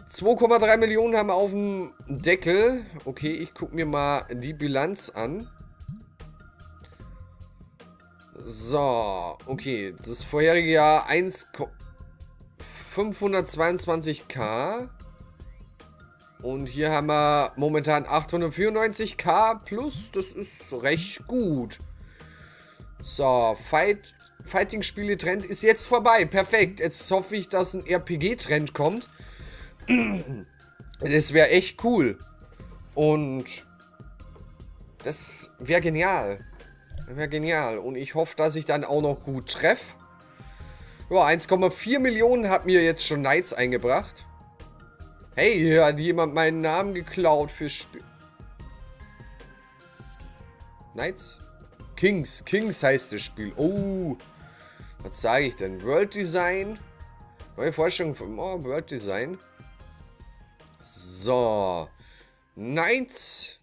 2,3 Millionen haben wir auf dem Deckel. Okay, ich gucke mir mal die Bilanz an. So, okay. Das vorherige Jahr 522k. Und hier haben wir momentan 894k plus. Das ist recht gut. So, Fighting-Spiele-Trend ist jetzt vorbei. Perfekt. Jetzt hoffe ich, dass ein RPG-Trend kommt. Das wäre echt cool. Und das wäre genial. Das wäre genial. Und ich hoffe, dass ich dann auch noch gut treffe. Ja, 1,4 Millionen hat mir jetzt schon Knights eingebracht. Hey, hier hat jemand meinen Namen geklaut für Spiel. Knights? Kings heißt das Spiel. Oh, was sage ich denn? World Design. Neue Vorstellung von World Design. So. Knights.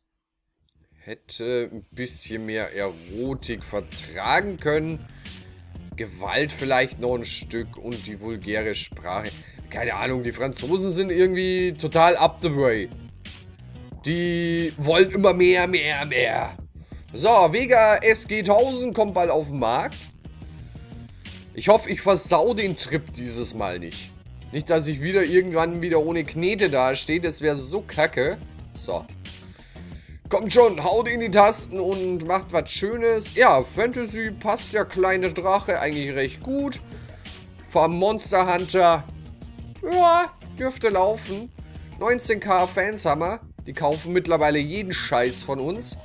Hätte ein bisschen mehr Erotik vertragen können. Gewalt vielleicht noch ein Stück und die vulgäre Sprache. Keine Ahnung, die Franzosen sind irgendwie total up the way. Die wollen immer mehr. So, Vega SG1000 kommt bald auf den Markt. Ich hoffe, ich versau den Trip dieses Mal nicht. Nicht, dass ich irgendwann wieder ohne Knete dastehe. Das wäre so kacke. So. Kommt schon, haut in die Tasten und macht was Schönes. Ja, Fantasy passt der kleine Drache eigentlich recht gut. Vom Monster Hunter. Ja, dürfte laufen. 19k Fans haben wir. Die kaufen mittlerweile jeden Scheiß von uns.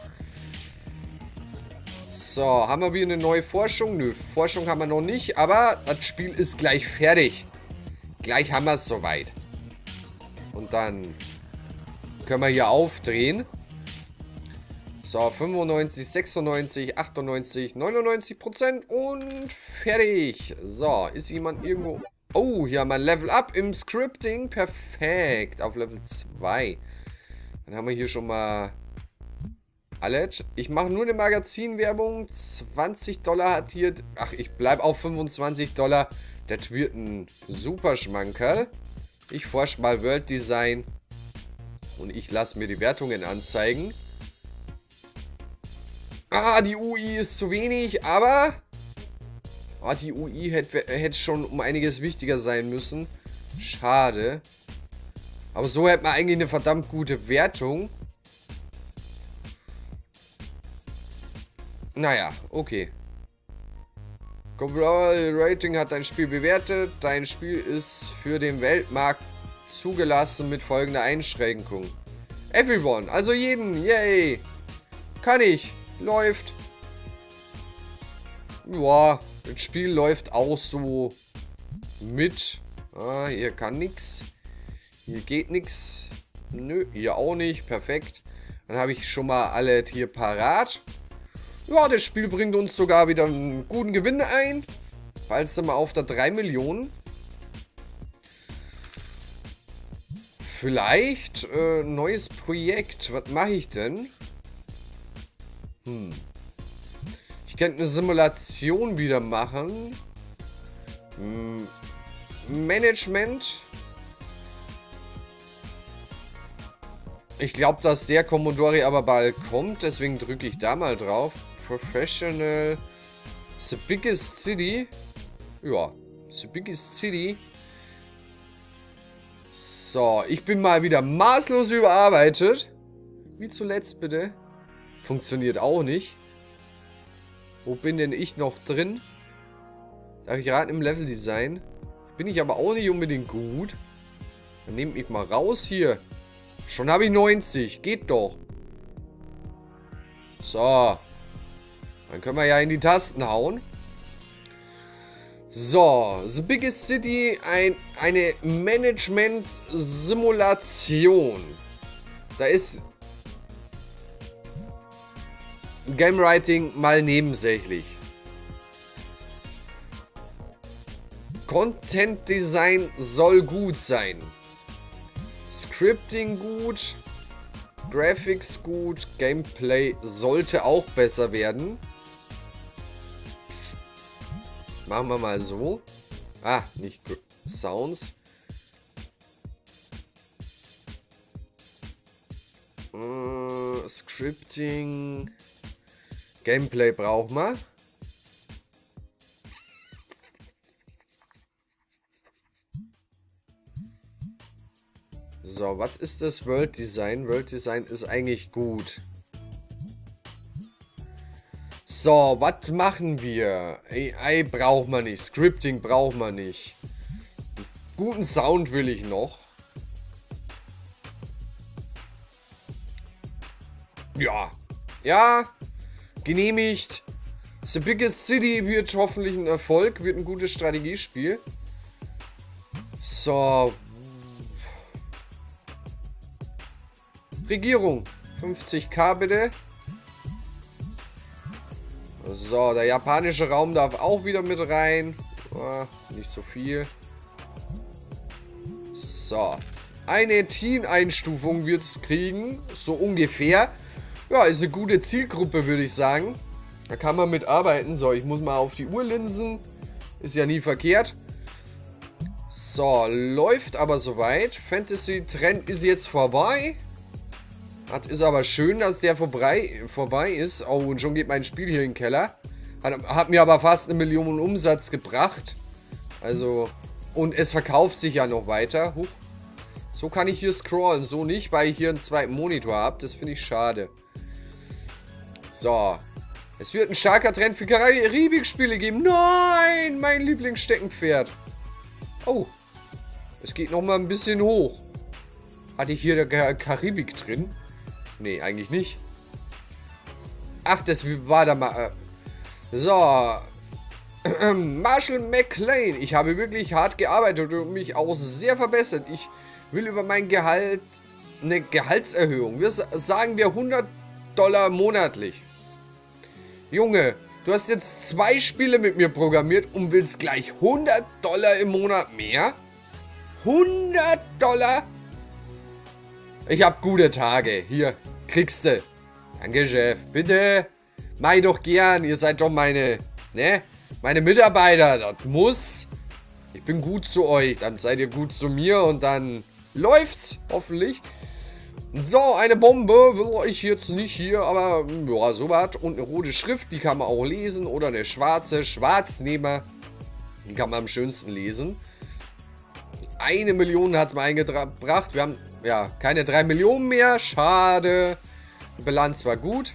So, haben wir wieder eine neue Forschung? Nö, Forschung haben wir noch nicht, aber das Spiel ist gleich fertig. Gleich haben wir es soweit. Und dann können wir hier aufdrehen. So, 95, 96, 98, 99% und fertig. So, ist jemand irgendwo... Oh, hier haben wir ein Level Up im Scripting. Perfekt. Auf Level 2. Dann haben wir hier schon mal alles. Ich mache nur eine Magazinwerbung. $20 hat hier... Ach, ich bleibe auf $25. Das wird ein super Schmankerl. Ich forsche mal World Design. Und ich lasse mir die Wertungen anzeigen. Ah, die UI ist zu wenig, aber... Oh, die UI hätte schon um einiges wichtiger sein müssen. Schade. Aber so hätte man eigentlich eine verdammt gute Wertung. Naja, okay. Comparable Rating hat dein Spiel bewertet. Dein Spiel ist für den Weltmarkt zugelassen mit folgender Einschränkung. Everyone, also jeden, yay. Kann ich. Läuft. Ja, das Spiel läuft auch so mit. Ah, hier kann nix. Hier geht nix. Nö, hier auch nicht. Perfekt. Dann habe ich schon mal alles hier parat. Ja, das Spiel bringt uns sogar wieder einen guten Gewinn ein. Bald sind wir auf der 3 Millionen. Vielleicht neues Projekt. Was mache ich denn? Ich könnte eine Simulation wieder machen. Management. Ich glaube, dass der Commodore aber bald kommt. Deswegen drücke ich da mal drauf. Professional. The Biggest City. Ja, The Biggest City. So, ich bin mal wieder maßlos überarbeitet. Wie zuletzt bitte. Funktioniert auch nicht. Wo bin denn ich noch drin? Darf ich raten, im Level Design? Bin ich aber auch nicht unbedingt gut. Dann nehmt mich mal raus hier. Schon habe ich 90. Geht doch. So. Dann können wir ja in die Tasten hauen. So. The Biggest City. Eine Management-Simulation. Da ist Game Writing mal nebensächlich. Content Design soll gut sein. Scripting gut. Graphics gut. Gameplay sollte auch besser werden. Machen wir mal so. Ah, nicht Sounds. Scripting. Gameplay braucht man. So, was ist das World Design? World Design ist eigentlich gut. So, was machen wir? AI braucht man nicht. Scripting braucht man nicht. Guten Sound will ich noch. Ja. Ja. Genehmigt. The Biggest City wird hoffentlich ein Erfolg. Wird ein gutes Strategiespiel. So. Regierung. 50.000 bitte. So, der japanische Raum darf auch wieder mit rein. Nicht so viel. So. Eine Teen-Einstufung wird es kriegen. So ungefähr. Ja, ist eine gute Zielgruppe, würde ich sagen. Da kann man mitarbeiten. So, ich muss mal auf die Uhr linsen. Ist ja nie verkehrt. So, läuft aber soweit. Fantasy-Trend ist jetzt vorbei. Das ist aber schön, dass der vorbei ist. Oh, und schon geht mein Spiel hier in den Keller. Hat mir aber fast 1 Million Umsatz gebracht. Also, und es verkauft sich ja noch weiter. Huch. So kann ich hier scrollen, so nicht, weil ich hier einen zweiten Monitor habe. Das finde ich schade. So. Es wird ein starker Trend für Karibik-Spiele geben. Nein, mein Lieblingssteckenpferd. Oh. Es geht nochmal ein bisschen hoch. Hatte ich hier der Karibik drin? Nee, eigentlich nicht. Ach, das war da mal... So. Marshall McLean. Ich habe wirklich hart gearbeitet und mich auch sehr verbessert. Ich will über mein Gehalt... Eine Gehaltserhöhung. Sagen wir $100 monatlich. Junge, du hast jetzt 2 Spiele mit mir programmiert und willst gleich $100 im Monat mehr? $100? Ich hab gute Tage. Hier, kriegst du. Danke, Chef. Bitte. Mach ich doch gern. Ihr seid doch meine, ne? Meine Mitarbeiter. Das muss. Ich bin gut zu euch. Dann seid ihr gut zu mir und dann läuft's. Hoffentlich. So, eine Bombe will ich jetzt nicht hier, aber ja, sowas. Und eine rote Schrift, die kann man auch lesen. Oder eine schwarze. Schwarznehmer. Die kann man am schönsten lesen. 1 Million hat es mal eingebracht. Wir haben ja keine 3 Millionen mehr. Schade. Die Bilanz war gut.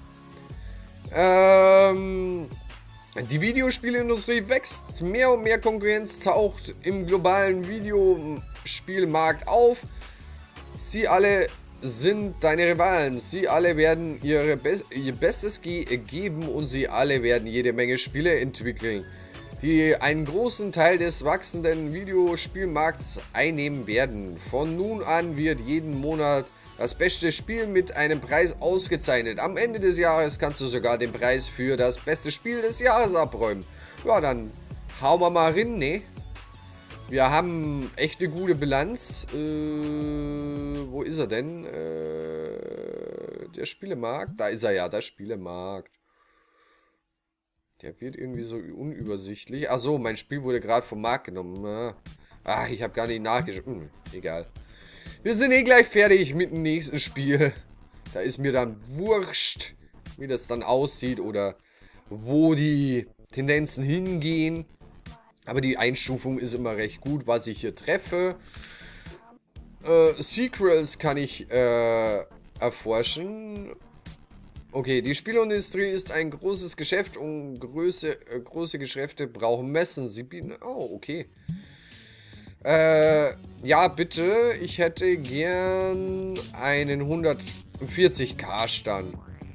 Die Videospielindustrie wächst. Mehr und mehr Konkurrenz taucht im globalen Videospielmarkt auf. Sie alle sind deine Rivalen. Sie alle werden ihr Bestes geben und sie alle werden jede Menge Spiele entwickeln, die einen großen Teil des wachsenden Videospielmarkts einnehmen werden. Von nun an wird jeden Monat das beste Spiel mit einem Preis ausgezeichnet. Am Ende des Jahres kannst du sogar den Preis für das beste Spiel des Jahres abräumen. Ja, dann hauen wir mal rein, ne? Wir haben echt eine gute Bilanz. Wo ist er denn? Der Spielemarkt. Da ist er ja, der Spielemarkt. Der wird irgendwie so unübersichtlich. Achso, mein Spiel wurde gerade vom Markt genommen. Ach, ich habe gar nicht nachgeschaut. Egal. Wir sind eh gleich fertig mit dem nächsten Spiel. Da ist mir dann wurscht, wie das dann aussieht oder wo die Tendenzen hingehen. Aber die Einstufung ist immer recht gut, was ich hier treffe. Sequels kann ich erforschen. Okay, die Spielindustrie ist ein großes Geschäft und große Geschäfte brauchen Messen. Sie bieten... Oh, okay. Ja, bitte. Ich hätte gern einen 140k Stand.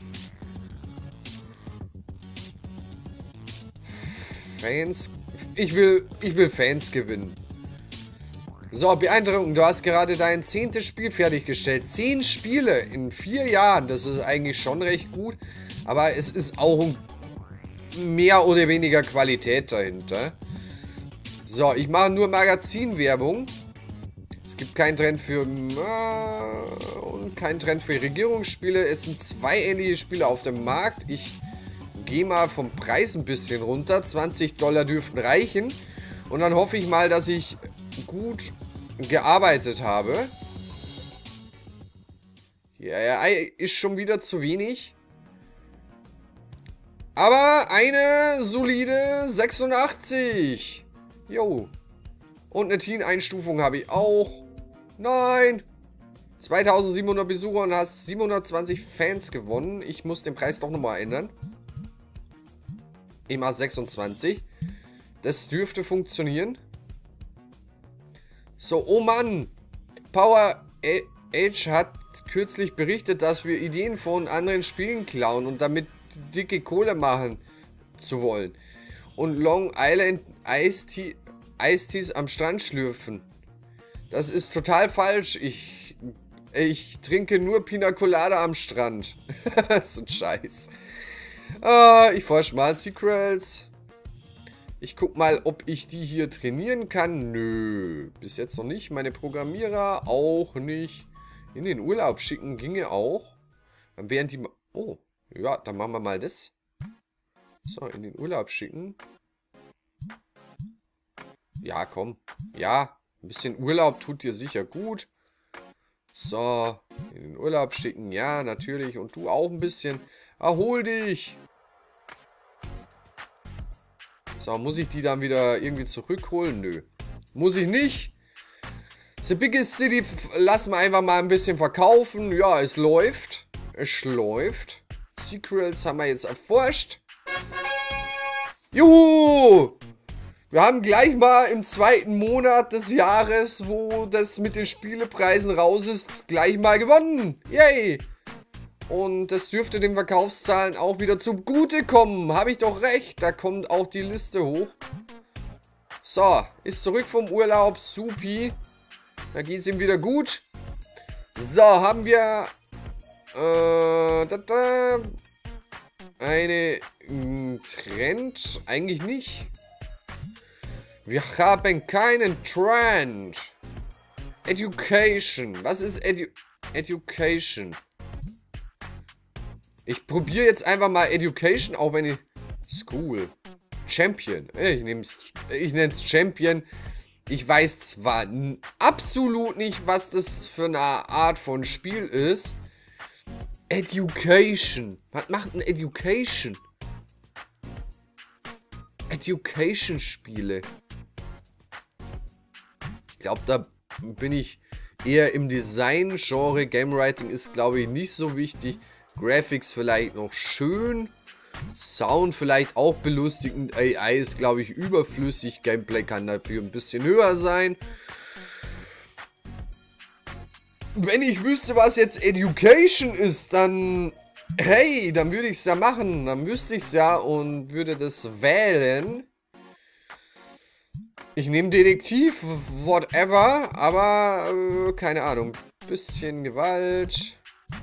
Fans... Ich will Fans gewinnen. So, Beeindruckung. Du hast gerade dein 10. Spiel fertiggestellt. 10 Spiele in 4 Jahren. Das ist eigentlich schon recht gut. Aber es ist auch mehr oder weniger Qualität dahinter. So, ich mache nur Magazinwerbung. Es gibt keinen Trend für... und keinen Trend für Regierungsspiele. Es sind 2 ähnliche Spiele auf dem Markt. Ich gehe mal vom Preis ein bisschen runter. $20 dürften reichen. Und dann hoffe ich mal, dass ich gut gearbeitet habe. Ja, ist schon wieder zu wenig. Aber eine solide 86. Jo. Und eine Teen-Einstufung habe ich auch. Nein. 2700 Besucher und hast 720 Fans gewonnen. Ich muss den Preis doch nochmal ändern. Ich mache 26. Das dürfte funktionieren. So, oh Mann. Power Age hat kürzlich berichtet, dass wir Ideen von anderen Spielen klauen und damit dicke Kohle machen zu wollen. Und Long Island Eistees am Strand schlürfen. Das ist total falsch. Ich trinke nur Pina Colada am Strand. So ein Scheiß. Ich forsche mal Secrets. Ich guck mal, ob ich die hier trainieren kann. Nö, bis jetzt noch nicht. Meine Programmierer auch nicht. In den Urlaub schicken ginge auch. Dann wären die... Oh, ja, dann machen wir mal das. So, in den Urlaub schicken. Ja, komm. Ja, ein bisschen Urlaub tut dir sicher gut. So, in den Urlaub schicken. Ja, natürlich. Und du auch ein bisschen. Erhol dich. So, muss ich die dann wieder irgendwie zurückholen? Nö. Muss ich nicht. The Biggest City lassen wir einfach mal ein bisschen verkaufen. Ja, es läuft. Es läuft. Secrets haben wir jetzt erforscht. Juhu! Wir haben gleich mal im 2. Monat des Jahres, wo das mit den Spielepreisen raus ist, gleich mal gewonnen. Yay! Und das dürfte den Verkaufszahlen auch wieder zugutekommen. Habe ich doch recht. Da kommt auch die Liste hoch. So, ist zurück vom Urlaub. Supi. Da geht es ihm wieder gut. So, haben wir eine Trend? Eigentlich nicht. Wir haben keinen Trend. Education. Was ist Education? Ich probiere jetzt einfach mal Education, auch wenn ich... School. Champion. Ich nenne es Champion. Ich weiß zwar absolut nicht, was das für eine Art von Spiel ist. Education. Was macht ein Education? Education-Spiele. Ich glaube, da bin ich eher im Design-Genre. Game Writing ist, glaube ich, nicht so wichtig. Graphics vielleicht noch schön. Sound vielleicht auch belustigend. AI ist, glaube ich, überflüssig. Gameplay kann dafür ein bisschen höher sein. Wenn ich wüsste, was jetzt Education ist, dann... Hey, dann würde ich es ja machen. Dann wüsste ich es ja und würde das wählen. Ich nehme Detektiv, whatever, aber keine Ahnung. Bisschen Gewalt.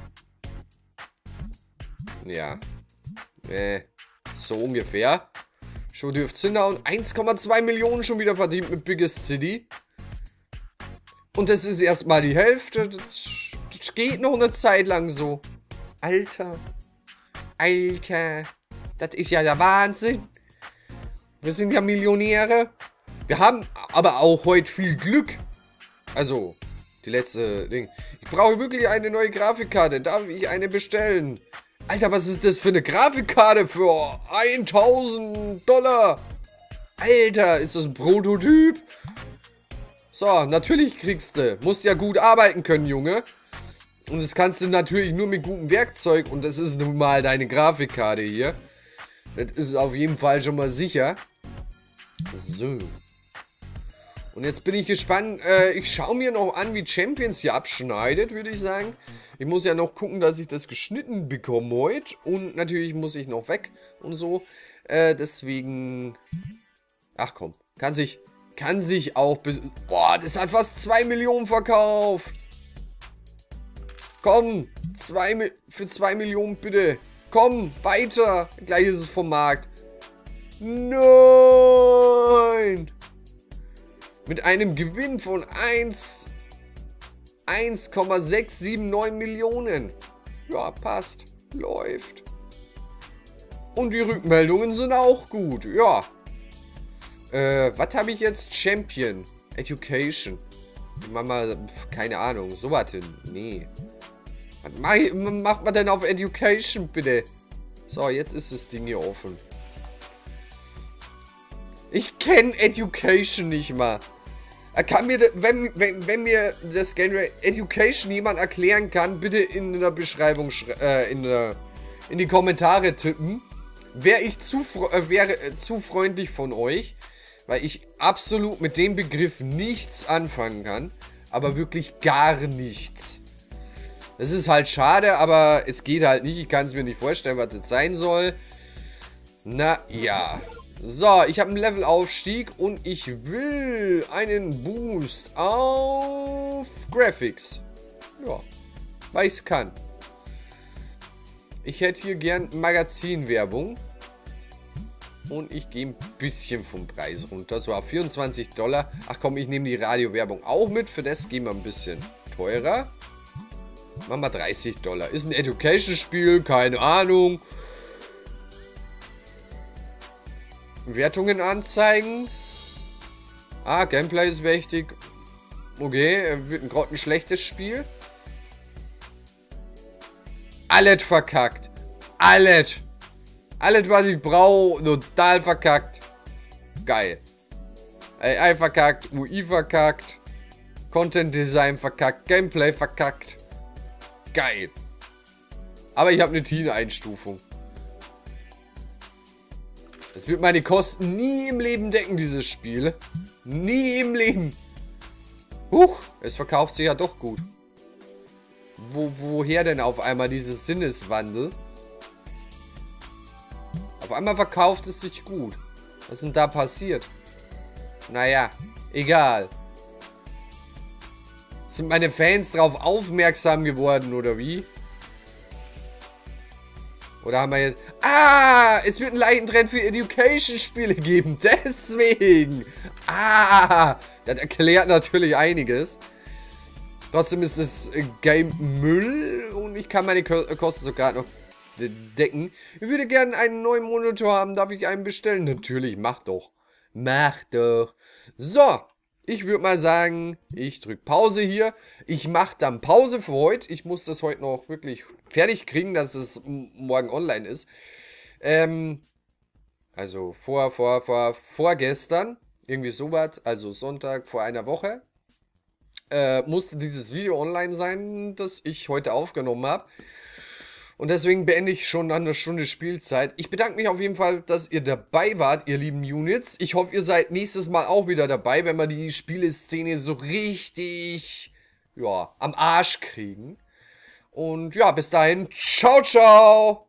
Ja. So ungefähr. Schon dürft es hinhauen. 1,2 Millionen schon wieder verdient mit Biggest City. Und das ist erstmal die Hälfte. Das geht noch eine Zeit lang so. Alter. Alter. Das ist ja der Wahnsinn. Wir sind ja Millionäre. Wir haben aber auch heute viel Glück. Also, die letzte Ding. Ich brauche wirklich eine neue Grafikkarte. Darf ich eine bestellen? Alter, was ist das für eine Grafikkarte für 1000 $? Alter, ist das ein Prototyp? So, natürlich kriegst du. Musst ja gut arbeiten können, Junge. Und das kannst du natürlich nur mit gutem Werkzeug. Und das ist nun mal deine Grafikkarte hier. Das ist auf jeden Fall schon mal sicher. So. Und jetzt bin ich gespannt. Ich schaue mir noch an, wie Champions hier abschneidet, würde ich sagen. Ich muss ja noch gucken, dass ich das geschnitten bekomme heute. Und natürlich muss ich noch weg und so. Deswegen... Ach komm. Kann sich auch... Boah, das hat fast 2 Millionen verkauft. Komm, für 2 Millionen bitte. Komm, weiter. Gleich ist es vom Markt. Nein. Mit einem Gewinn von 1,679 Millionen. Ja, passt. Läuft. Und die Rückmeldungen sind auch gut. Ja. Was habe ich jetzt? Champion. Education. Mama, keine Ahnung. Sowas hin. Nee. Was macht man denn auf Education, bitte? So, jetzt ist das Ding hier offen. Ich kenne Education nicht mal. Er kann mir, wenn mir das Genre Education jemand erklären kann, bitte in der Beschreibung, in die Kommentare tippen. Wäre zu freundlich von euch, weil ich absolut mit dem Begriff nichts anfangen kann. Aber wirklich gar nichts. Das ist halt schade, aber es geht halt nicht. Ich kann es mir nicht vorstellen, was das sein soll. Na ja. So, ich habe einen Levelaufstieg und ich will einen Boost auf Graphics. Ja, weil ich es kann. Ich hätte hier gern Magazinwerbung. Und ich gehe ein bisschen vom Preis runter. So auf $24. Ach komm, ich nehme die Radiowerbung auch mit. Für das gehen wir ein bisschen teurer. Machen wir $30. Ist ein Education-Spiel, keine Ahnung. Wertungen anzeigen. Ah, Gameplay ist wichtig. Okay, wird ein grottenschlechtes Spiel. Alles verkackt. Alles. Alles, was ich brauche, total verkackt. Geil. AI verkackt, UI verkackt. Content Design verkackt, Gameplay verkackt. Geil. Aber ich habe eine Teen-Einstufung. Das wird meine Kosten nie im Leben decken, dieses Spiel. Nie im Leben. Huch, es verkauft sich ja doch gut. Woher denn auf einmal dieses Sinneswandel? Auf einmal verkauft es sich gut. Was ist denn da passiert? Naja, egal. Sind meine Fans darauf aufmerksam geworden, oder wie? Oder haben wir jetzt... Ah, es wird einen leichten Trend für Education-Spiele geben. Deswegen. Ah, das erklärt natürlich einiges. Trotzdem ist das Game Müll und ich kann meine Kosten sogar noch decken. Ich würde gerne einen neuen Monitor haben. Darf ich einen bestellen? Natürlich, mach doch. Mach doch. So, ich würde mal sagen, ich drücke Pause hier. Ich mache dann Pause für heute. Ich muss das heute noch wirklich fertig kriegen, dass es morgen online ist. Also vorgestern. Irgendwie sowas. Also Sonntag vor einer Woche. Musste dieses Video online sein, das ich heute aufgenommen habe. Und deswegen beende ich schon nach einer Stunde Spielzeit. Ich bedanke mich auf jeden Fall, dass ihr dabei wart, ihr lieben Units. Ich hoffe, ihr seid nächstes Mal auch wieder dabei, wenn wir die Spieleszene so richtig, ja, am Arsch kriegen. Und ja, bis dahin, ciao, ciao!